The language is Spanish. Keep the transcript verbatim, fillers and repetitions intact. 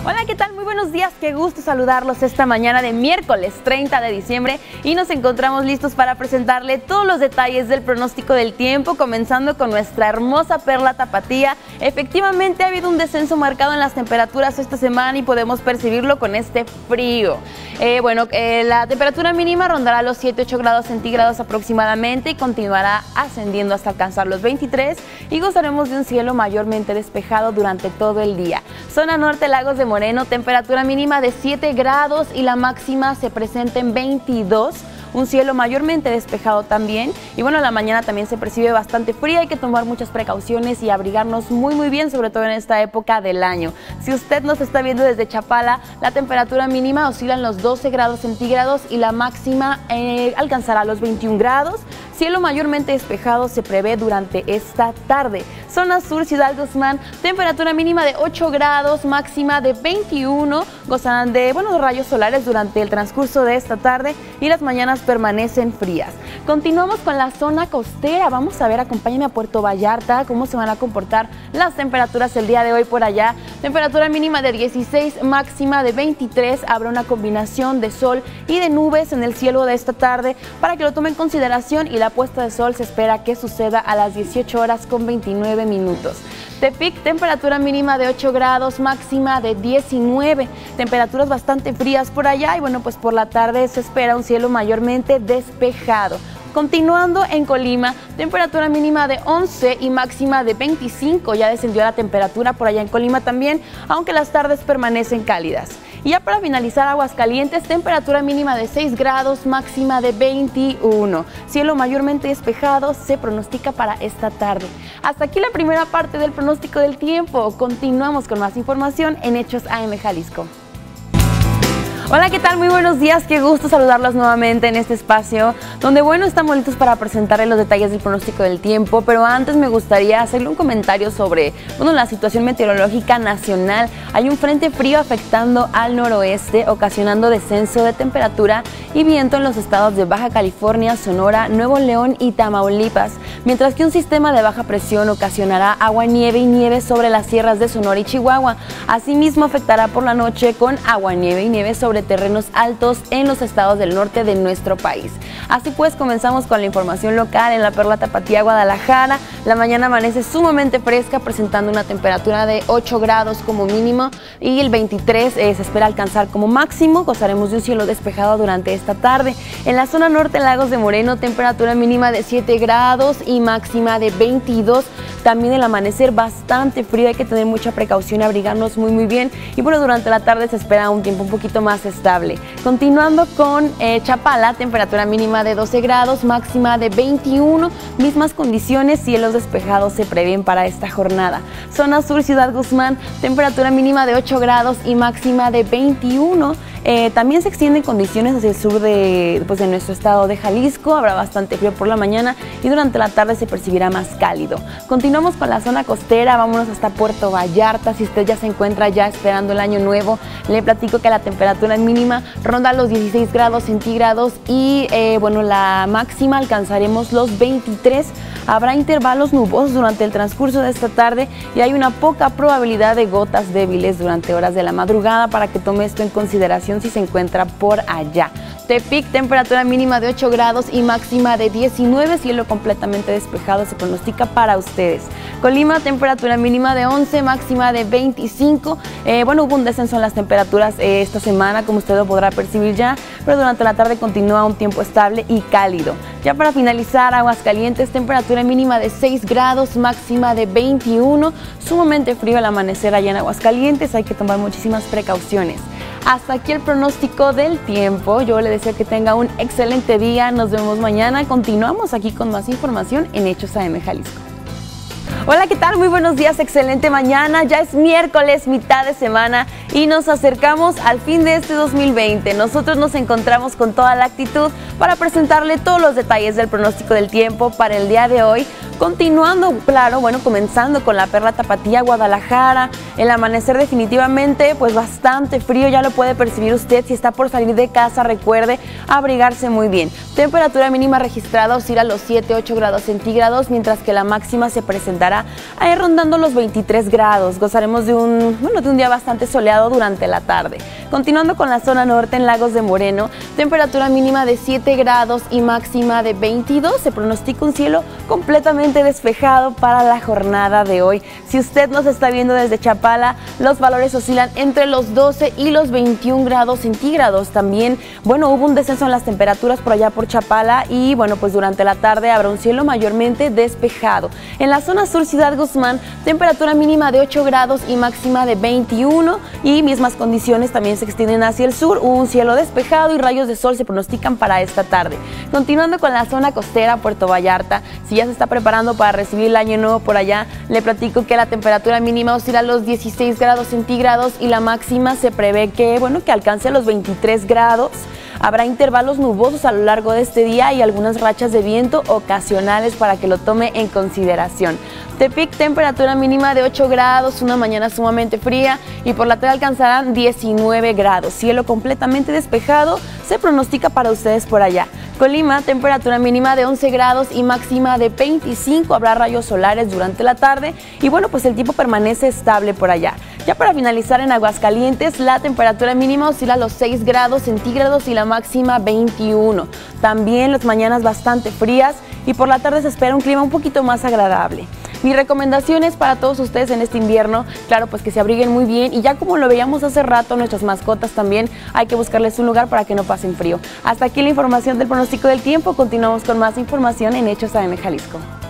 Hola, ¿qué tal? Muy buenos días, qué gusto saludarlos esta mañana de miércoles treinta de diciembre y nos encontramos listos para presentarle todos los detalles del pronóstico del tiempo, comenzando con nuestra hermosa perla tapatía. Efectivamente ha habido un descenso marcado en las temperaturas esta semana y podemos percibirlo con este frío. Eh, bueno, eh, la temperatura mínima rondará los siete a ocho grados centígrados aproximadamente y continuará ascendiendo hasta alcanzar los veintitrés y gozaremos de un cielo mayormente despejado durante todo el día. Zona norte, Lagos de Moreno, temperatura mínima de siete grados y la máxima se presenta en veintidós. Un cielo mayormente despejado también y bueno, la mañana también se percibe bastante fría, hay que tomar muchas precauciones y abrigarnos muy muy bien, sobre todo en esta época del año. Si usted nos está viendo desde Chapala, la temperatura mínima oscila en los doce grados centígrados y la máxima eh, alcanzará los veintiún grados. Cielo mayormente despejado se prevé durante esta tarde. Zona sur, Ciudad Guzmán, temperatura mínima de ocho grados, máxima de veintiuno. Gozarán de buenos rayos solares durante el transcurso de esta tarde y las mañanas permanecen frías. Continuamos con la zona costera. Vamos a ver, acompáñenme a Puerto Vallarta, cómo se van a comportar las temperaturas el día de hoy por allá. Temperatura mínima de dieciséis, máxima de veintitrés. Habrá una combinación de sol y de nubes en el cielo de esta tarde para que lo tomen en consideración, y la puesta de sol se espera que suceda a las dieciocho horas con veintinueve minutos. Tepic, temperatura mínima de ocho grados, máxima de diecinueve. Temperaturas bastante frías por allá y bueno, pues por la tarde se espera un cielo mayormente despejado. Continuando en Colima, temperatura mínima de once y máxima de veinticinco. Ya descendió la temperatura por allá en Colima también, aunque las tardes permanecen cálidas. Y ya para finalizar, Aguascalientes, temperatura mínima de seis grados, máxima de veintiuno. Cielo mayormente despejado se pronostica para esta tarde. Hasta aquí la primera parte del pronóstico del tiempo. Continuamos con más información en Hechos A M Jalisco. Hola, ¿qué tal? Muy buenos días, qué gusto saludarlos nuevamente en este espacio donde, bueno, estamos listos para presentarles los detalles del pronóstico del tiempo, pero antes me gustaría hacerle un comentario sobre, bueno, la situación meteorológica nacional. Hay un frente frío afectando al noroeste, ocasionando descenso de temperatura y viento en los estados de Baja California, Sonora, Nuevo León y Tamaulipas, mientras que un sistema de baja presión ocasionará agua, nieve y nieve sobre las sierras de Sonora y Chihuahua. Asimismo, afectará por la noche con agua, nieve y nieve sobre terrenos altos en los estados del norte de nuestro país. Así pues, comenzamos con la información local en la Perla Tapatía, Guadalajara. La mañana amanece sumamente fresca, presentando una temperatura de ocho grados como mínimo y el veintitrés eh, se espera alcanzar como máximo. Gozaremos de un cielo despejado durante esta tarde. En la zona norte, Lagos de Moreno, temperatura mínima de siete grados y máxima de veintidós. También el amanecer bastante frío, hay que tener mucha precaución, abrigarnos muy muy bien y bueno, durante la tarde se espera un tiempo un poquito más estable. Continuando con eh, Chapala, temperatura mínima de doce grados, máxima de veintiuno, mismas condiciones, cielos despejados se prevén para esta jornada. Zona sur, Ciudad Guzmán, temperatura mínima de ocho grados y máxima de veintiuno. Eh, también se extienden condiciones hacia el sur de, pues, de nuestro estado de Jalisco. Habrá bastante frío por la mañana y durante la tarde se percibirá más cálido. Continuamos con la zona costera, vámonos hasta Puerto Vallarta. Si usted ya se encuentra ya esperando el año nuevo, le platico que la temperatura mínima ronda los dieciséis grados centígrados y eh, bueno, la máxima alcanzaremos los veintitrés. Habrá intervalos nubosos durante el transcurso de esta tarde y hay una poca probabilidad de gotas débiles durante horas de la madrugada, para que tome esto en consideración si se encuentra por allá. Tepic, temperatura mínima de ocho grados y máxima de diecinueve, cielo completamente despejado se pronostica para ustedes. Colima, temperatura mínima de once, máxima de veinticinco. Eh, bueno, hubo un descenso en las temperaturas eh, esta semana, como usted lo podrá percibir ya, pero durante la tarde continúa un tiempo estable y cálido. Ya para finalizar, Aguascalientes, temperatura mínima de seis grados, máxima de veintiuno. Sumamente frío al amanecer allá en Aguascalientes, hay que tomar muchísimas precauciones. Hasta aquí el pronóstico del tiempo. Yo le deseo que tenga un excelente día. Nos vemos mañana. Continuamos aquí con más información en Hechos A M Jalisco. Hola, ¿qué tal? Muy buenos días, excelente mañana. Ya es miércoles, mitad de semana y nos acercamos al fin de este dos mil veinte. Nosotros nos encontramos con toda la actitud para presentarle todos los detalles del pronóstico del tiempo para el día de hoy, Continuando, claro, bueno, comenzando con la Perla Tapatía, Guadalajara, el amanecer definitivamente pues bastante frío, ya lo puede percibir usted. Si está por salir de casa, recuerde abrigarse muy bien. Temperatura mínima registrada oscila a los siete, ocho grados centígrados, mientras que la máxima se presentará ahí rondando los veintitrés grados. Gozaremos de un, bueno, de un día bastante soleado durante la tarde. Continuando con la zona norte, en Lagos de Moreno, temperatura mínima de siete grados y máxima de veintidós. Se pronostica un cielo completamente despejado para la jornada de hoy. Si usted nos está viendo desde Chapala, los valores oscilan entre los doce y los veintiún grados centígrados. También, bueno, hubo un descenso en las temperaturas por allá por Chapala y, bueno, pues durante la tarde habrá un cielo mayormente despejado. En la zona sur, Ciudad Guzmán, temperatura mínima de ocho grados y máxima de veintiuno, y mismas condiciones también se extienden hacia el sur. Un cielo despejado y rayos de sol se pronostican para esta tarde. Continuando con la zona costera, Puerto Vallarta, si ya se está preparando para recibir el año nuevo por allá, le platico que la temperatura mínima oscila a los dieciséis grados centígrados y la máxima se prevé que, bueno, que alcance los veintitrés grados. Habrá intervalos nubosos a lo largo de este día y algunas rachas de viento ocasionales para que lo tome en consideración. Tepic, temperatura mínima de ocho grados, una mañana sumamente fría, y por la tarde alcanzarán diecinueve grados. Cielo completamente despejado se pronostica para ustedes por allá. Colima, temperatura mínima de once grados y máxima de veinticinco. Habrá rayos solares durante la tarde y, bueno, pues el tiempo permanece estable por allá. Ya para finalizar, en Aguascalientes, la temperatura mínima oscila a los seis grados centígrados y la máxima veintiuno. También las mañanas bastante frías y por la tarde se espera un clima un poquito más agradable. Mis recomendaciones para todos ustedes en este invierno, claro, pues que se abriguen muy bien, y ya como lo veíamos hace rato, nuestras mascotas también hay que buscarles un lugar para que no pasen frío. Hasta aquí la información del pronóstico del tiempo. Continuamos con más información en Hechos A M Jalisco.